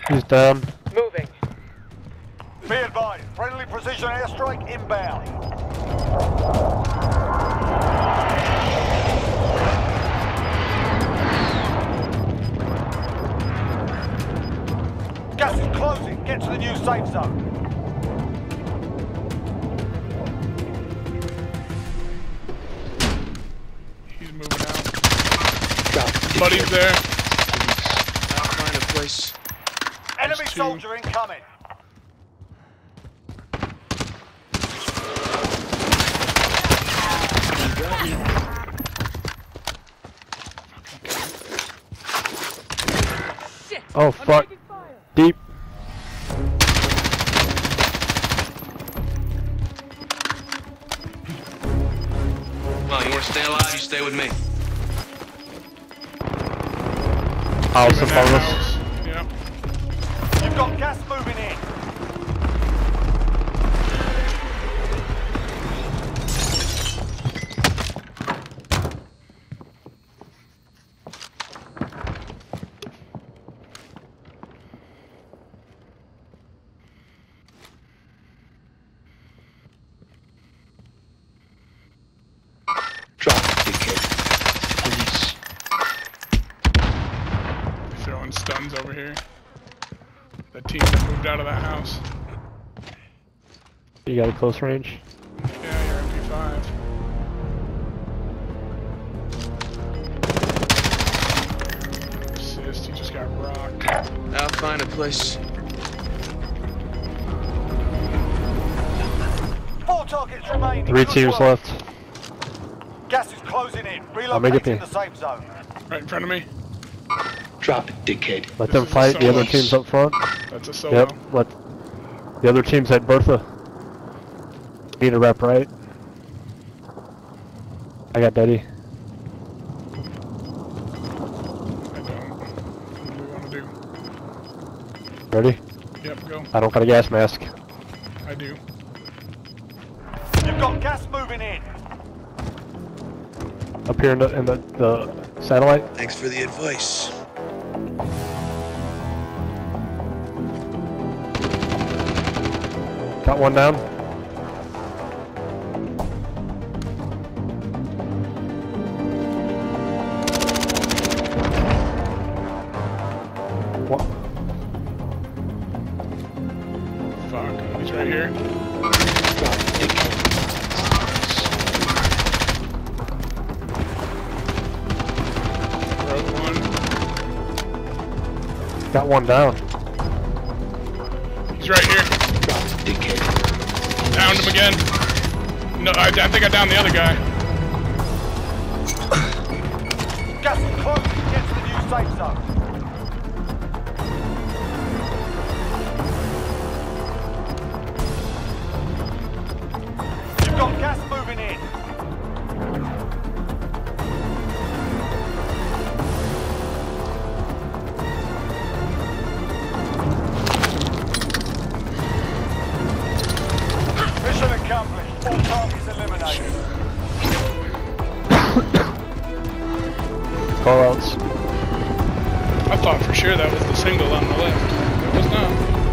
He's down. Moving. Be advised, friendly precision airstrike inbound. Gas is closing. Get to the new safe zone. He's moving out. Buddy's there. I'll find a place. Enemy soldier incoming. Oh fuck. Deep. Come on, you want to stay alive? You stay with me. House above us. Yep. You've got gas moving in. Drop it, dickhead. Please. Throwing stuns over here. The team that moved out of that house. You got a close range? Yeah, you're MP5. Assist, he just got rocked. I'll find a place. 4 targets remaining. 3 teams left. Gas is closing in. make it Relocating be. the safe zone. Right in front of me. Drop it, dickhead. Let This them is fight a the other solo. teams up front. That's a solo. Yep, let the other teams at Bertha. Need a rep, right? I got Daddy. I don't. What do we want to do? Ready? Yep, go. I don't got a gas mask. I do. You've got gas moving in. Up here in the satellite. Thanks for the advice. Got one down. What? Fuck, he's right here. Drop it, dickhead. Broke one. Got one down. He's right here. Drop it, dickhead. Downed him again. No, I think I downed the other guy. Gas is closing. Get to the new safe zone. You've got gas moving in. Mission accomplished. All targets eliminated. Call outs. I thought for sure that was the single on the left. It was not.